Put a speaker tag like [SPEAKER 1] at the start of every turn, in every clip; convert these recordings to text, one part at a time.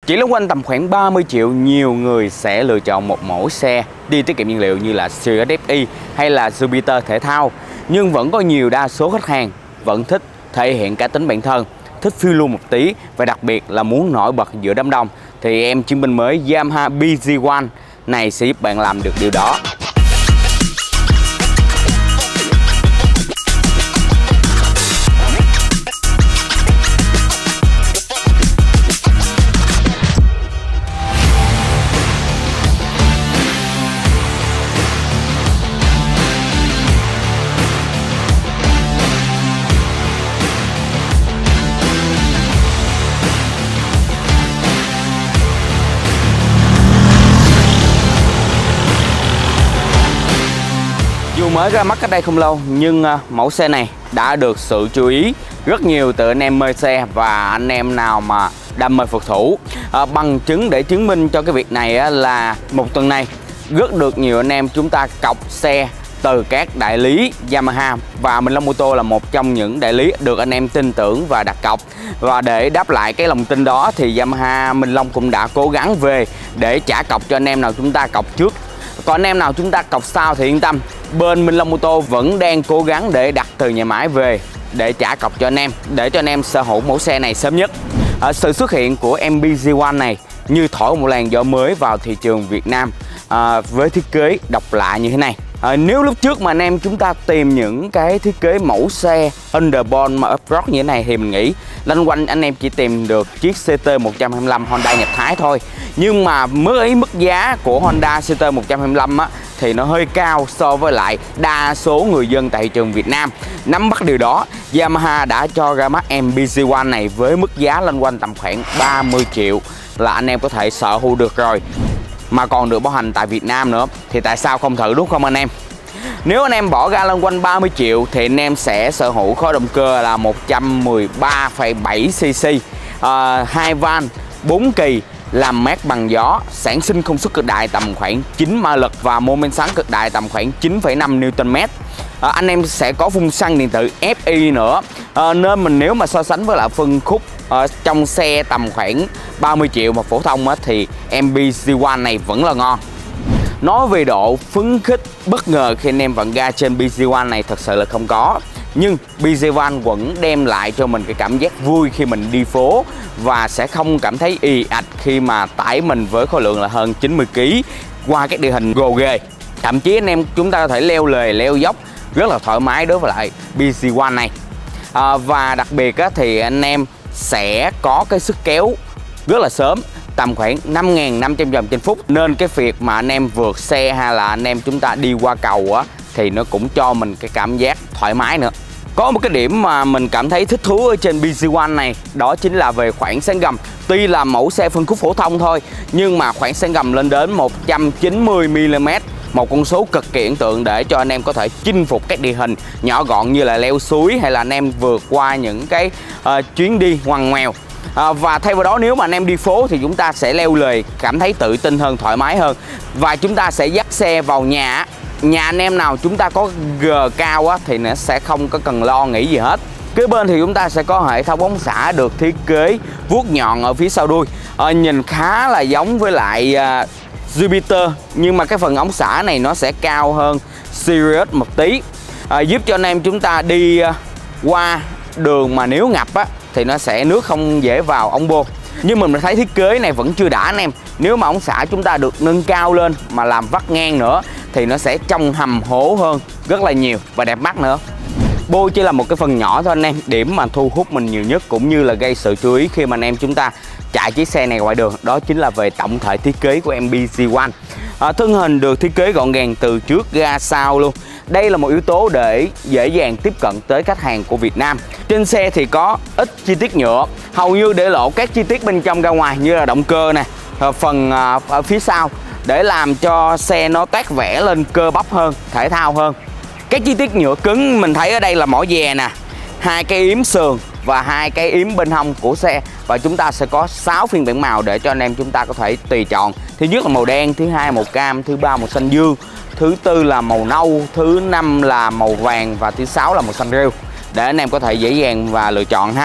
[SPEAKER 1] Chỉ loanh quanh tầm khoảng 30 triệu, nhiều người sẽ lựa chọn một mẫu xe đi tiết kiệm nhiên liệu như là Sirius FE hay là Jupiter thể thao. Nhưng vẫn có nhiều đa số khách hàng vẫn thích thể hiện cá tính bản thân, thích phiêu lưu một tí và đặc biệt là muốn nổi bật giữa đám đông. Thì em chiến binh mới Yamaha BZ1 này sẽ giúp bạn làm được điều đó. Dù mới ra mắt cách đây không lâu nhưng mẫu xe này đã được sự chú ý rất nhiều từ anh em mê xe và anh em nào mà đam mê phượt thủ. Bằng chứng để chứng minh cho cái việc này là một tuần này rất được nhiều anh em chúng ta cọc xe từ các đại lý Yamaha, và Minh Long Mô Tô là một trong những đại lý được anh em tin tưởng và đặt cọc. Và để đáp lại cái lòng tin đó thì Yamaha Minh Long cũng đã cố gắng về để trả cọc cho anh em nào chúng ta cọc trước. Còn anh em nào chúng ta cọc sau thì yên tâm, bên Minh Long Mô Tô vẫn đang cố gắng để đặt từ nhà máy về để trả cọc cho anh em, để cho anh em sở hữu mẫu xe này sớm nhất. Sự xuất hiện của MBZ1 này như thổi một làn gió mới vào thị trường Việt Nam với thiết kế độc lạ như thế này. Nếu lúc trước mà anh em chúng ta tìm những cái thiết kế mẫu xe underbone mà off-road như thế này thì mình nghĩ loanh quanh anh em chỉ tìm được chiếc CT125 Honda nhập Thái thôi. Nhưng mà mức giá của Honda CT125 thì nó hơi cao so với lại đa số người dân tại thị trường Việt Nam. Nắm bắt điều đó, Yamaha đã cho ra mắt MBZ1 này với mức giá loanh quanh tầm khoảng 30 triệu là anh em có thể sở hữu được rồi, mà còn được bảo hành tại Việt Nam nữa. Thì tại sao không thử, đúng không anh em? Nếu anh em bỏ ra loanh quanh 30 triệu thì anh em sẽ sở hữu khối động cơ là 113,7cc, 2 van 4 kỳ, làm mát bằng gió, sản sinh công suất cực đại tầm khoảng 9 mã lực và mô men xoắn cực đại tầm khoảng 9,5 Nm. Anh em sẽ có phun xăng điện tử FI nữa, nên nếu mà so sánh với lại phân khúc trong xe tầm khoảng 30 triệu mà phổ thông thì MBZ1 này vẫn là ngon. Nói về độ phấn khích bất ngờ khi anh em vặn ga trên BZ1 này thật sự là không có. Nhưng BZ1 vẫn đem lại cho mình cái cảm giác vui khi mình đi phố và sẽ không cảm thấy ì ạch khi mà tải mình với khối lượng là hơn 90 kg qua các địa hình gồ ghề. Thậm chí anh em chúng ta có thể leo lề leo dốc rất là thoải mái đối với lại BZ1 này. Và đặc biệt thì anh em sẽ có cái sức kéo rất là sớm, tầm khoảng 5.500 vòng trên phút, nên cái việc mà anh em vượt xe hay là anh em chúng ta đi qua cầu thì nó cũng cho mình cái cảm giác thoải mái nữa. Có một cái điểm mà mình cảm thấy thích thú ở trên BZ1 này, đó chính là về khoảng sáng gầm. Tuy là mẫu xe phân khúc phổ thông thôi nhưng mà khoảng sáng gầm lên đến 190mm, một con số cực kỳ ấn tượng để cho anh em có thể chinh phục các địa hình nhỏ gọn như là leo suối hay là anh em vượt qua những cái chuyến đi ngoằn ngoèo. Và thay vào đó, nếu mà anh em đi phố thì chúng ta sẽ leo lề cảm thấy tự tin hơn, thoải mái hơn, và chúng ta sẽ dắt xe vào nhà anh em nào chúng ta có G cao thì nó sẽ không có cần lo nghĩ gì hết. Kế bên thì chúng ta sẽ có hệ thống ống xả được thiết kế vuốt nhọn ở phía sau đuôi, nhìn khá là giống với lại Jupiter, nhưng mà cái phần ống xả này nó sẽ cao hơn Sirius một tí, giúp cho anh em chúng ta đi qua đường mà nếu ngập thì nó sẽ nước không dễ vào ống bô. Nhưng mình thấy thiết kế này vẫn chưa đã anh em. Nếu mà ống xả chúng ta được nâng cao lên mà làm vắt ngang nữa thì nó sẽ trông hầm hố hơn rất là nhiều và đẹp mắt nữa. Bô chỉ là một cái phần nhỏ thôi anh em. Điểm mà thu hút mình nhiều nhất cũng như là gây sự chú ý khi mà anh em chúng ta chạy chiếc xe này ngoài đường, đó chính là về tổng thể thiết kế của MBZ1. Thân hình được thiết kế gọn gàng từ trước ra sau luôn. Đây là một yếu tố để dễ dàng tiếp cận tới khách hàng của Việt Nam. Trên xe thì có ít chi tiết nhựa, hầu như để lộ các chi tiết bên trong ra ngoài như là động cơ nè, phần ở phía sau để làm cho xe nó toát vẻ lên cơ bắp hơn, thể thao hơn. Các chi tiết nhựa cứng mình thấy ở đây là mỏ dè nè, 2 cái yếm sườn và 2 cái yếm bên hông của xe, và chúng ta sẽ có 6 phiên bản màu để cho anh em chúng ta có thể tùy chọn. Thứ nhất là màu đen, thứ hai màu cam, thứ ba màu xanh dương, thứ tư là màu nâu, thứ năm là màu vàng và thứ sáu là màu xanh rêu, để anh em có thể dễ dàng và lựa chọn ha.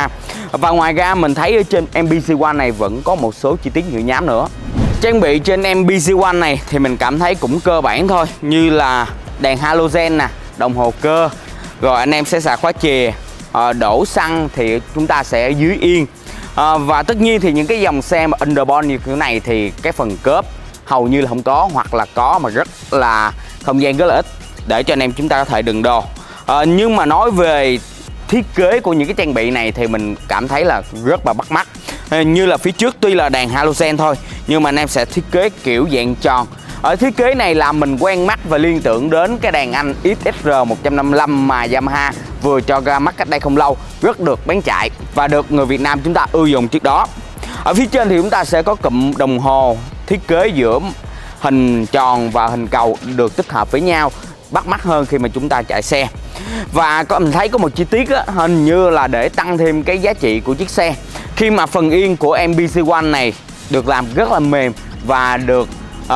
[SPEAKER 1] Và ngoài ra mình thấy ở trên MBC One này vẫn có một số chi tiết nhựa nhám nữa. Trang bị trên MBC One này thì mình cảm thấy cũng cơ bản thôi, như là đèn halogen nè, đồng hồ cơ, rồi anh em sẽ sạc khóa chìa, đổ xăng thì chúng ta sẽ dưới yên. Và tất nhiên thì những cái dòng xe mà underbody như kiểu này thì cái phần cốp hầu như là không có, hoặc là có mà rất là không gian rất là ít để cho anh em chúng ta có thể đựng đồ. Nhưng mà nói về thiết kế của những cái trang bị này thì mình cảm thấy là rất là bắt mắt. Như là phía trước tuy là đèn halogen thôi, nhưng mà anh em sẽ thiết kế kiểu dạng tròn. Ở thiết kế này làm mình quen mắt và liên tưởng đến cái đàn anh XSR 155 mà Yamaha vừa cho ra mắt cách đây không lâu, rất được bán chạy và được người Việt Nam chúng ta ưa dùng trước đó. Ở phía trên thì chúng ta sẽ có cụm đồng hồ thiết kế giữa hình tròn và hình cầu được tích hợp với nhau, bắt mắt hơn khi mà chúng ta chạy xe. Và mình thấy có một chi tiết á, hình như là để tăng thêm cái giá trị của chiếc xe, khi mà phần yên của MBC One này được làm rất là mềm và được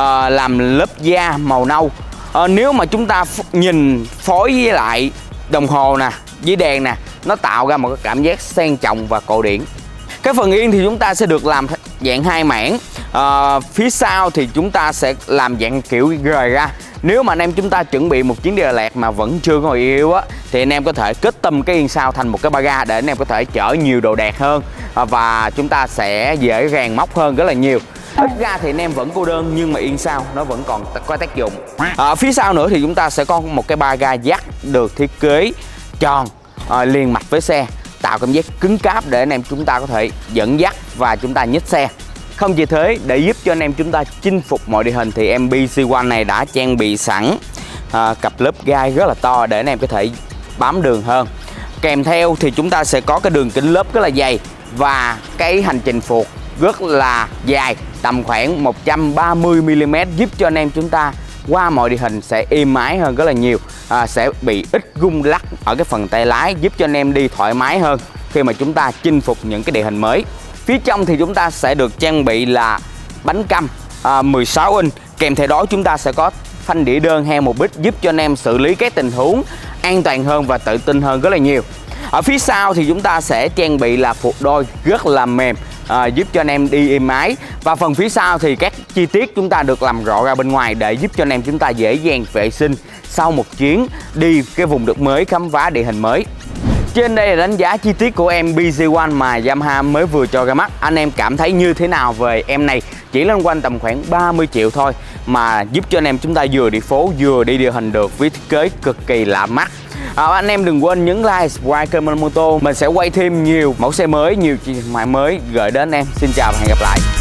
[SPEAKER 1] làm lớp da màu nâu. Nếu mà chúng ta nhìn phối với lại đồng hồ nè, với đèn nè, nó tạo ra một cái cảm giác sang trọng và cổ điển. Cái phần yên thì chúng ta sẽ được làm dạng hai mảng. Phía sau thì chúng ta sẽ làm dạng kiểu rời ra. Nếu mà anh em chúng ta chuẩn bị một chuyến đi Đà Lạt mà vẫn chưa có người yêu á, thì anh em có thể kết tâm cái yên sau thành một cái ba ga để anh em có thể chở nhiều đồ đạc hơn, và chúng ta sẽ dễ dàng móc hơn rất là nhiều. Ít ra thì anh em vẫn cô đơn nhưng mà yên sau nó vẫn còn có tác dụng. Phía sau nữa thì chúng ta sẽ có một cái ba ga dắt được thiết kế tròn liền mạch với xe, tạo cảm giác cứng cáp để anh em chúng ta có thể dẫn dắt và chúng ta nhích xe. Không chỉ thế, để giúp cho anh em chúng ta chinh phục mọi địa hình thì MBC One này đã trang bị sẵn cặp lớp gai rất là to để anh em có thể bám đường hơn. Kèm theo thì chúng ta sẽ có cái đường kính lớp rất là dày và cái hành trình phuộc rất là dài, tầm khoảng 130mm, giúp cho anh em chúng ta qua mọi địa hình sẽ êm ái hơn rất là nhiều. Sẽ bị ít rung lắc ở cái phần tay lái, giúp cho anh em đi thoải mái hơn khi mà chúng ta chinh phục những cái địa hình mới. Phía trong thì chúng ta sẽ được trang bị là bánh căm 16 inch. Kèm theo đó chúng ta sẽ có phanh đĩa đơn heo 1 bit, giúp cho anh em xử lý các tình huống an toàn hơn và tự tin hơn rất là nhiều. Ở phía sau thì chúng ta sẽ trang bị là phuộc đôi rất là mềm, giúp cho anh em đi êm ái. Và phần phía sau thì các chi tiết chúng ta được làm rõ ra bên ngoài để giúp cho anh em chúng ta dễ dàng vệ sinh sau một chuyến đi cái vùng đất mới, khám phá địa hình mới. Trên đây là đánh giá chi tiết của MBC One mà Yamaha mới vừa cho ra mắt. Anh em cảm thấy như thế nào về em này? Chỉ lên quanh tầm khoảng 30 triệu thôi mà giúp cho anh em chúng ta vừa đi phố vừa đi địa hình được với thiết kế cực kỳ lạ mắt. Anh em đừng quên nhấn like, subscribe kênh Moto. Mình sẽ quay thêm nhiều mẫu xe mới, nhiều chiếc máy mới gửi đến anh em. Xin chào và hẹn gặp lại.